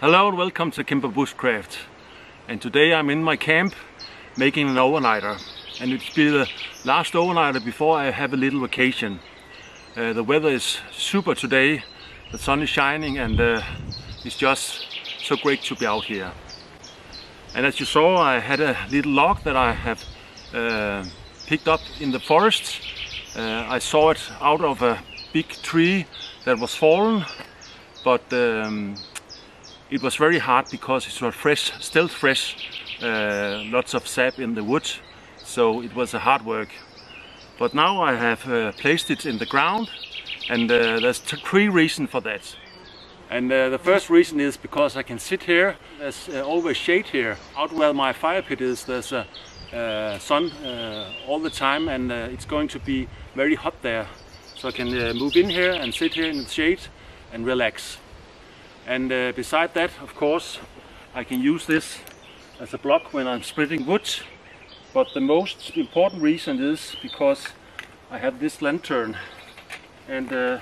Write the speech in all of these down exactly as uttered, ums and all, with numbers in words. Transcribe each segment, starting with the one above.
Hello and welcome to Kimber Bushcraft, and today I'm in my camp making an overnighter, and it's been the last overnighter before I have a little vacation. Uh, the weather is super today, the sun is shining, and uh, it's just so great to be out here. And as you saw, I had a little log that I have uh, picked up in the forest. Uh, I saw it out of a big tree that was fallen, but um, it was very hard because it was fresh, still fresh, uh, lots of sap in the wood, so it was a hard work. But now I have uh, placed it in the ground, and uh, there's three reasons for that. And uh, the first reason is because I can sit here. There's uh, always shade here. Out where my fire pit is, there's a uh, sun uh, all the time, and uh, it's going to be very hot there. So I can uh, move in here and sit here in the shade and relax. And uh, beside that, of course, I can use this as a block when I'm splitting wood. But the most important reason is because I have this lantern, and uh,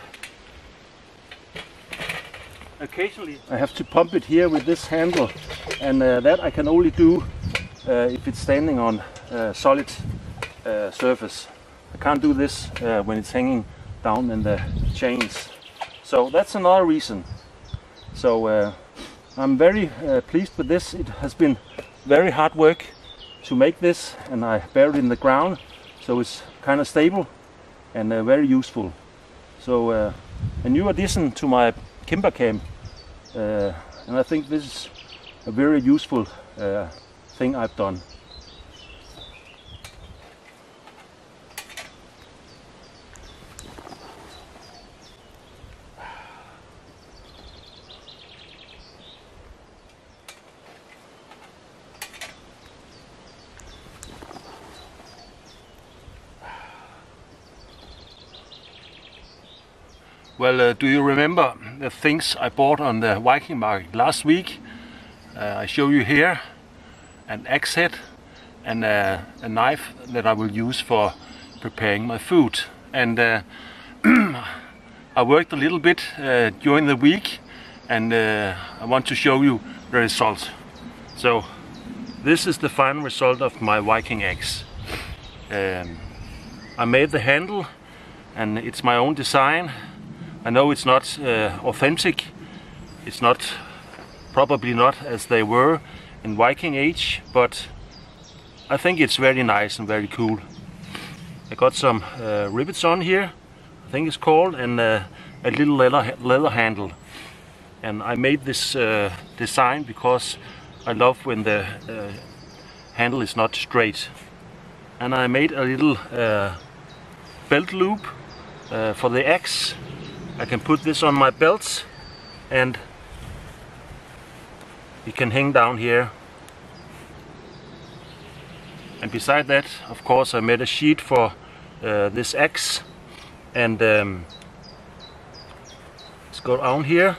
occasionally I have to pump it here with this handle, and uh, that I can only do uh, if it's standing on a solid uh, surface. I can't do this uh, when it's hanging down in the chains. So that's another reason. So uh, I'm very uh, pleased with this. It has been very hard work to make this, and I buried it in the ground, so it's kind of stable and uh, very useful. So uh, a new addition to my Kimber camp, uh, and I think this is a very useful uh, thing I've done. Well, uh, do you remember the things I bought on the Viking market last week? Uh, I show you here an axe head and uh, a knife that I will use for preparing my food. And uh, I worked a little bit uh, during the week, and uh, I want to show you the result. So this is the final result of my Viking axe. Um, I made the handle, and it's my own design. I know it's not uh, authentic, it's not, probably not as they were in Viking age, but I think it's very nice and very cool. I got some uh, rivets on here, I think it's called, and uh, a little leather, leather handle. And I made this uh, design because I love when the uh, handle is not straight. And I made a little uh, belt loop uh, for the axe. I can put this on my belt, and it can hang down here. And beside that, of course, I made a sheet for uh, this axe, and um, let's go down here.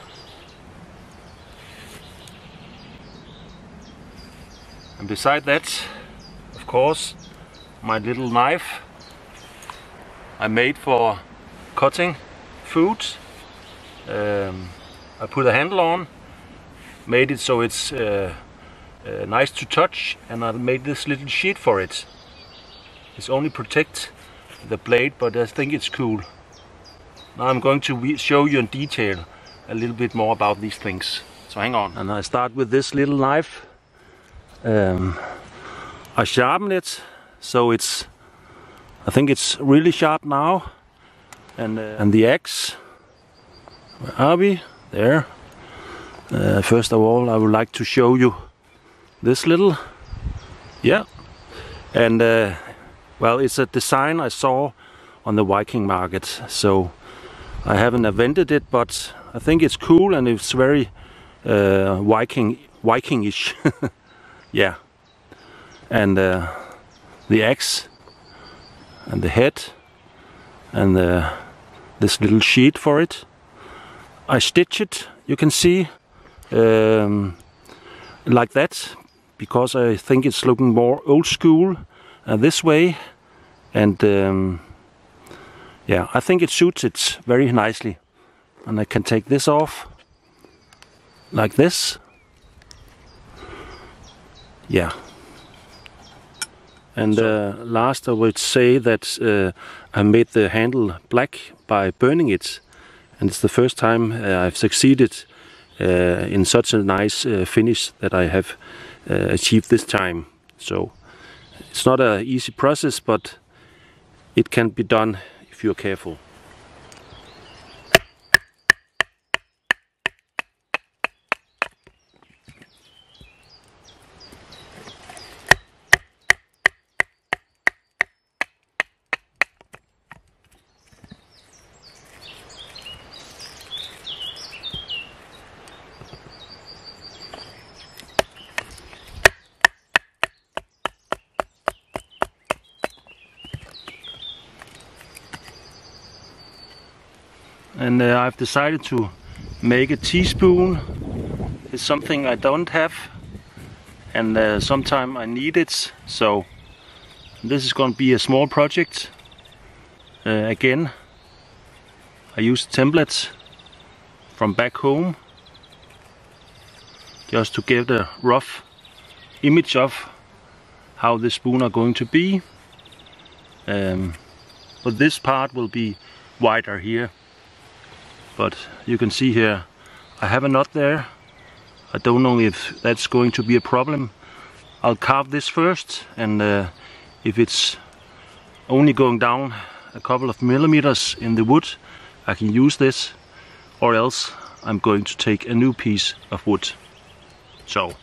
And beside that, of course, my little knife I made for cutting food. Um, I put a handle on, made it so it's uh, uh, nice to touch, and I made this little sheet for it. It's only protect the blade, but I think it's cool. Now I'm going to show you in detail a little bit more about these things. So hang on. And I start with this little knife. Um, I sharpen it so it's, I think it's really sharp now. And, uh, and the axe, where are we? There. Uh, first of all, I would like to show you this little, yeah. And uh, well, it's a design I saw on the Viking market, so I haven't invented it, but I think it's cool and it's very uh, Viking, Viking-ish. Yeah. And uh, the axe and the head, and uh, this little sheet for it. I stitch it, you can see, um, like that, because I think it's looking more old school uh, this way, and um, yeah, I think it suits it very nicely. And I can take this off like this, yeah. And uh, last I would say that uh, I made the handle black by burning it, and it's the first time uh, I've succeeded uh, in such a nice uh, finish that I have uh, achieved this time. So it's not an easy process, but it can be done if you're careful. And uh, I've decided to make a teaspoon. It's something I don't have, and uh, sometime I need it. So this is going to be a small project. Uh, again, I used templates from back home just to get a rough image of how the spoon are going to be. Um, but this part will be wider here. But you can see here, I have a knot there. I don't know if that's going to be a problem. I'll carve this first, and uh, if it's only going down a couple of millimeters in the wood, I can use this, or else I'm going to take a new piece of wood. So.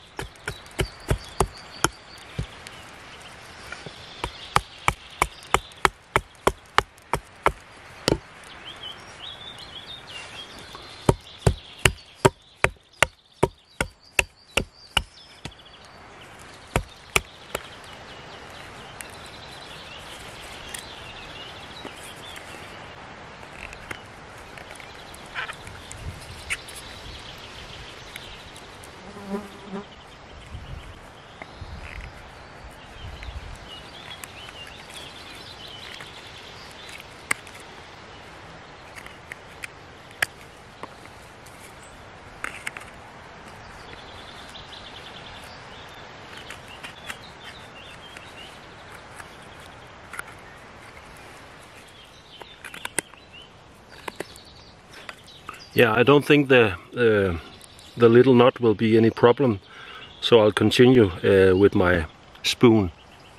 Yeah, I don't think the uh, the little knot will be any problem, so I'll continue uh, with my spoon.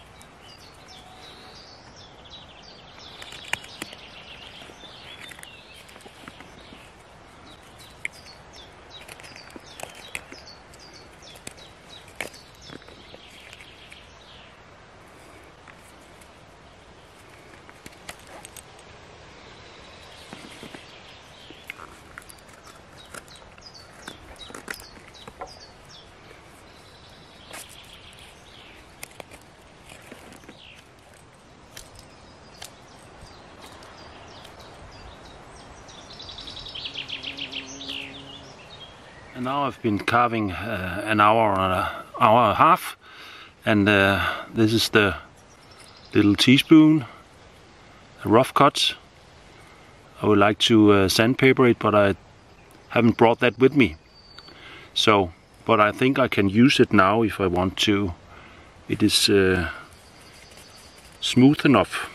And now I've been carving uh, an hour and an hour and a half, and uh, this is the little teaspoon, a rough cut. I would like to uh, sandpaper it, but I haven't brought that with me. So, but I think I can use it now if I want to. It is uh, smooth enough.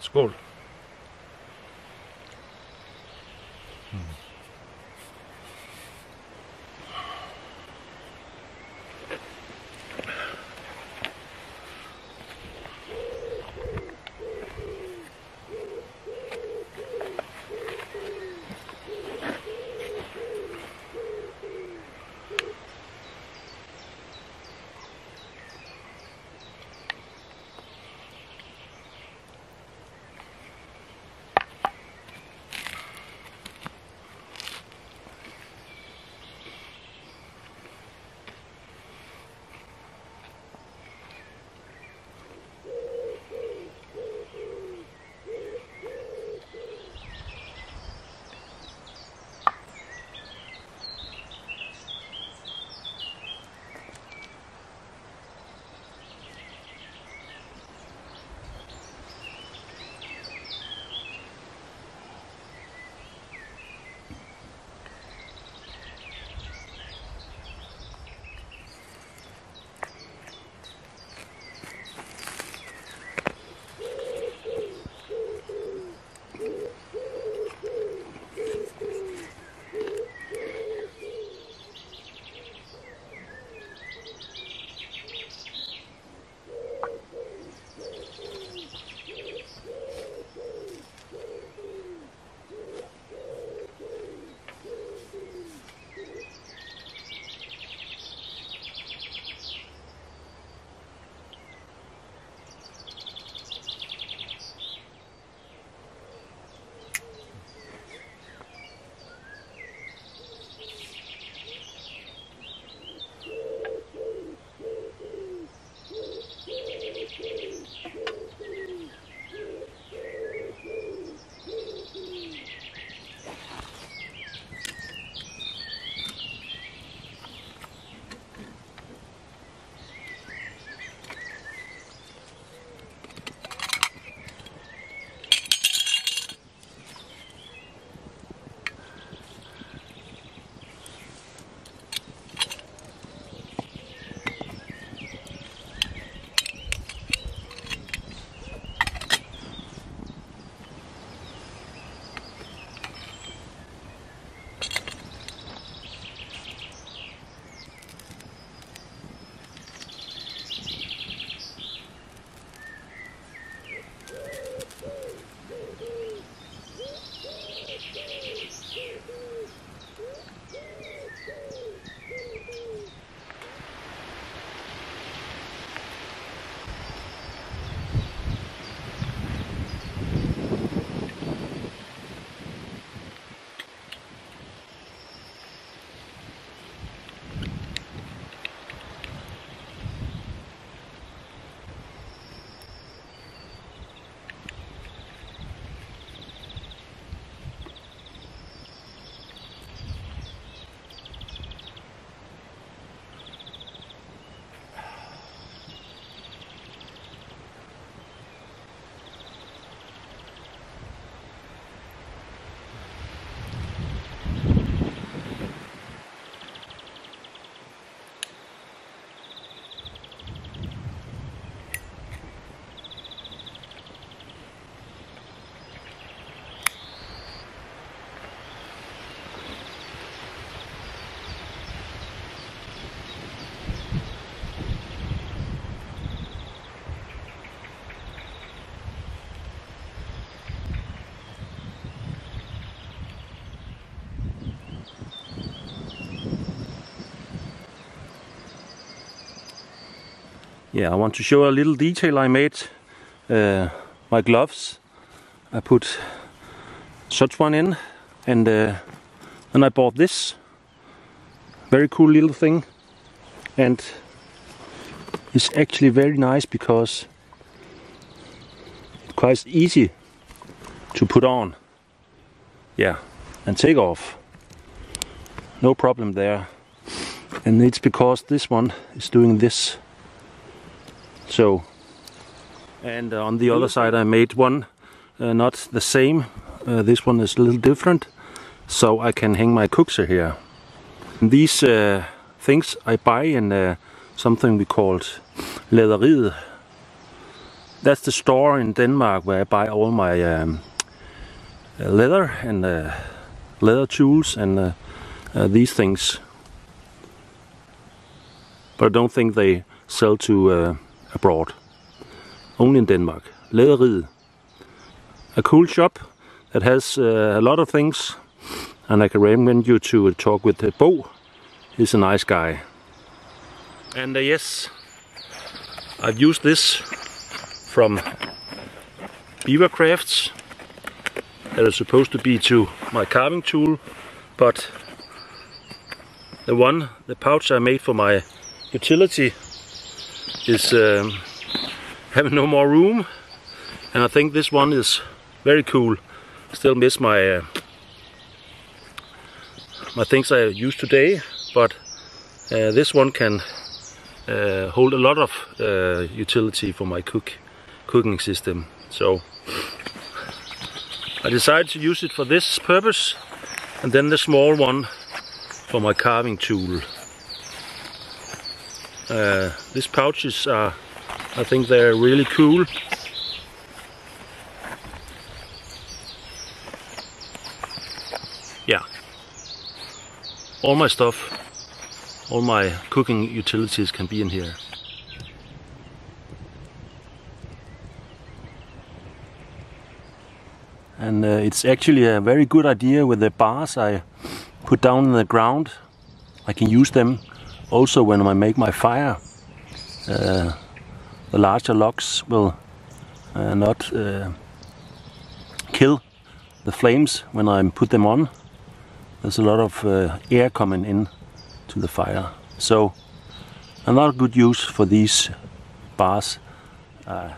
Skål. Yeah, I want to show a little detail I made. Uh, my gloves, I put such one in, and uh, then I bought this very cool little thing, and it's actually very nice because it's quite easy to put on, yeah, and take off. No problem there. And it's because this one is doing this. So, and on the other side I made one uh, not the same. Uh, this one is a little different, so I can hang my cookser here. And these uh, things I buy in uh, something we called Læderiet, that's the store in Denmark where I buy all my um, uh, leather and uh, leather tools and uh, uh, these things. But I don't think they sell to uh, abroad. Only in Denmark. Læderiet. A cool shop that has uh, a lot of things, and I can recommend you to talk with uh, Bo. He's a nice guy. And uh, yes, I've used this from Beaver Crafts that is supposed to be to my carving tool, but the one, the pouch I made for my utility is um, having no more room, and I think this one is very cool. Still miss my uh, my things I use today, but uh, this one can uh, hold a lot of uh, utility for my cook cooking system. So I decided to use it for this purpose, and then the small one for my carving tool. Uh, these pouches are, I think they're really cool. Yeah, all my stuff, all my cooking utilities can be in here. And uh, it's actually a very good idea with the bars I put down in the ground. I can use them also when I make my fire. Uh, the larger logs will uh, not uh, kill the flames when I put them on. There's a lot of uh, air coming in to the fire. So another good use for these bars. Uh,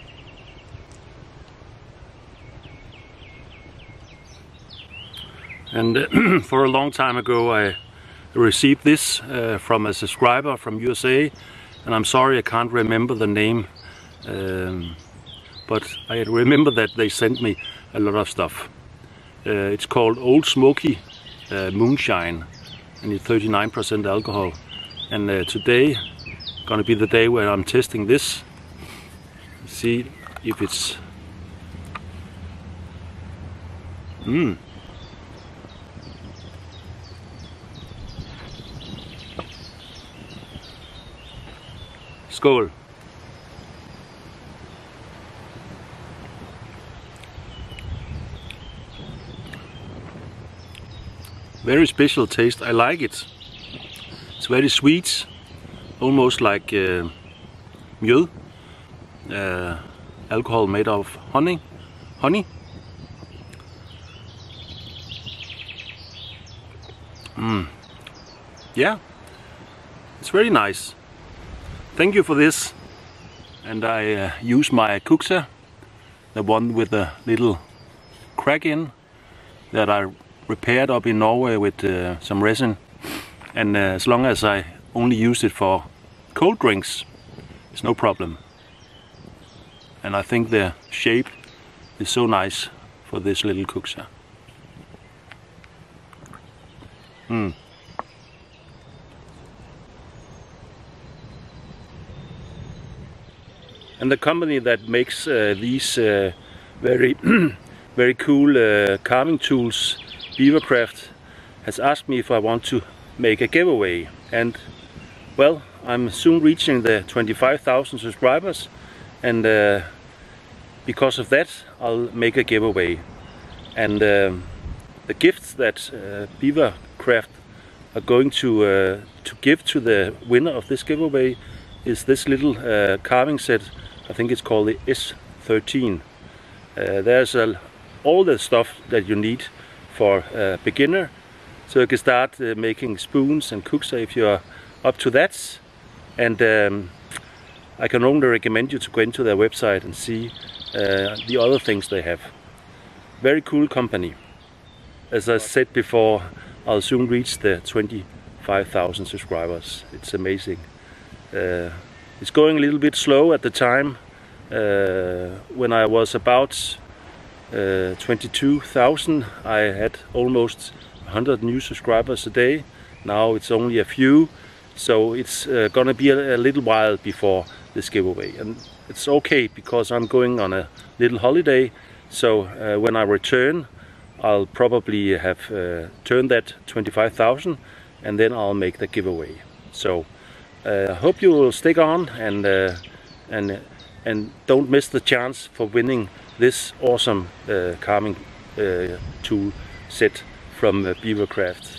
and uh, for a long time ago I received this uh, from a subscriber from U S A, and I'm sorry I can't remember the name, um, but I remember that they sent me a lot of stuff. Uh, it's called Old Smoky uh, Moonshine, and it's thirty-nine percent alcohol. And uh, today gonna be the day where I'm testing this. See if it's mm. Skål. Very special taste. I like it. It's very sweet, almost like uh, mjød, uh, alcohol made of honey. Honey. Mm. Yeah, it's very nice. Thank you for this. And I uh, use my Kuxa, the one with the little crack in, that I repaired up in Norway with uh, some resin. And uh, as long as I only use it for cold drinks, it's no problem. And I think the shape is so nice for this little Kuxa. Mm. And the company that makes uh, these uh, very very cool uh, carving tools, Beaver Craft, has asked me if I want to make a giveaway. And well, I'm soon reaching the twenty-five thousand subscribers, and uh, because of that I'll make a giveaway. And um, the gifts that uh, Beaver Craft are going to uh, to give to the winner of this giveaway is this little uh, carving set. I think it's called the S thirteen. Uh, there's a, all the stuff that you need for a beginner, so you can start uh, making spoons and Kuxa if you're up to that. And um, I can only recommend you to go into their website and see uh, the other things they have. Very cool company. As I said before, I'll soon reach the twenty-five thousand subscribers. It's amazing. Uh, It's going a little bit slow at the time. Uh, when I was about uh, twenty-two thousand, I had almost one hundred new subscribers a day. Now it's only a few, so it's uh, gonna be a, a little while before this giveaway. And it's okay because I'm going on a little holiday, so uh, when I return I'll probably have uh, turned that twenty-five thousand, and then I'll make the giveaway. So I uh, hope you will stick on and uh, and and don't miss the chance for winning this awesome uh, carving uh, tool set from uh, Beavercraft.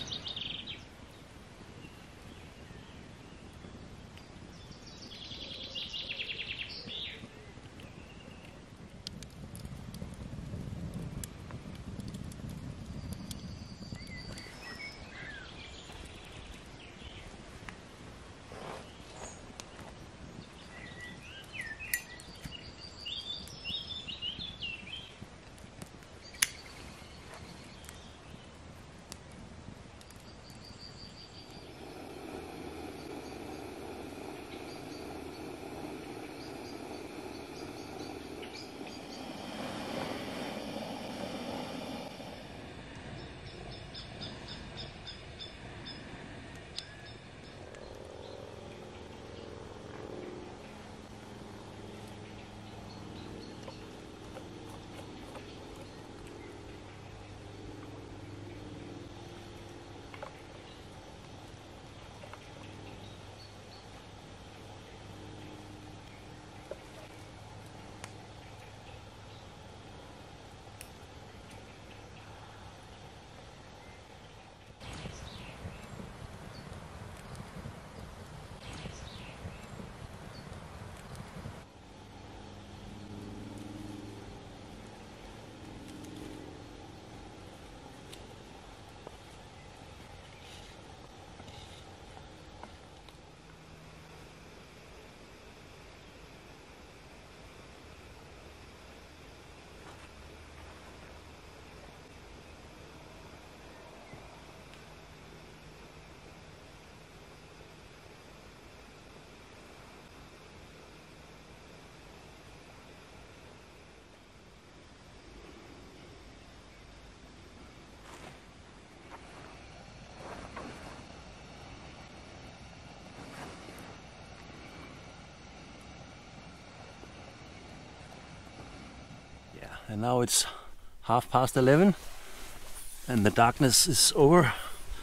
And now it's half past eleven and the darkness is over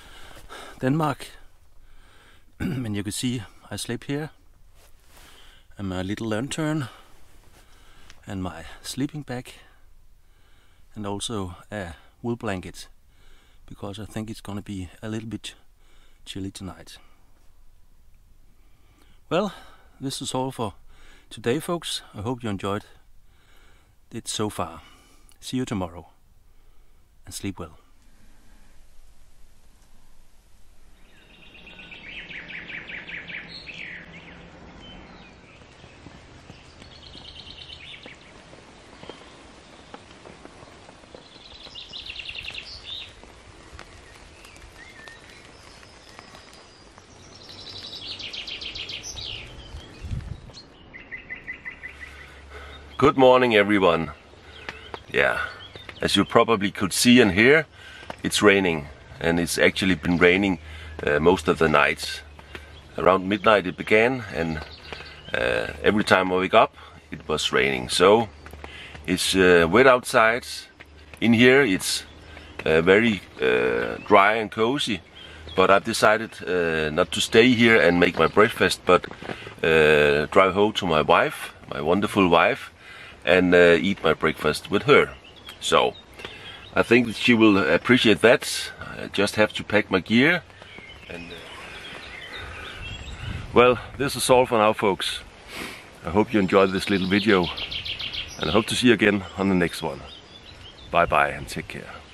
Denmark. And you can see I sleep here, and my little lantern and my sleeping bag, and also a wool blanket, because I think it's gonna be a little bit chilly tonight. Well, this is all for today, folks. I hope you enjoyed it so far. See you tomorrow, and sleep well. Good morning, everyone. Yeah, as you probably could see and hear, it's raining, and it's actually been raining uh, most of the nights. Around midnight it began, and uh, every time I wake up it was raining. So it's uh, wet outside. In here it's uh, very uh, dry and cozy, but I've decided uh, not to stay here and make my breakfast, but uh, drive home to my wife, my wonderful wife, and uh, eat my breakfast with her. So I think that she will appreciate that. I just have to pack my gear. And uh, well, this is all for now, folks. I hope you enjoyed this little video, and I hope to see you again on the next one. Bye bye and take care.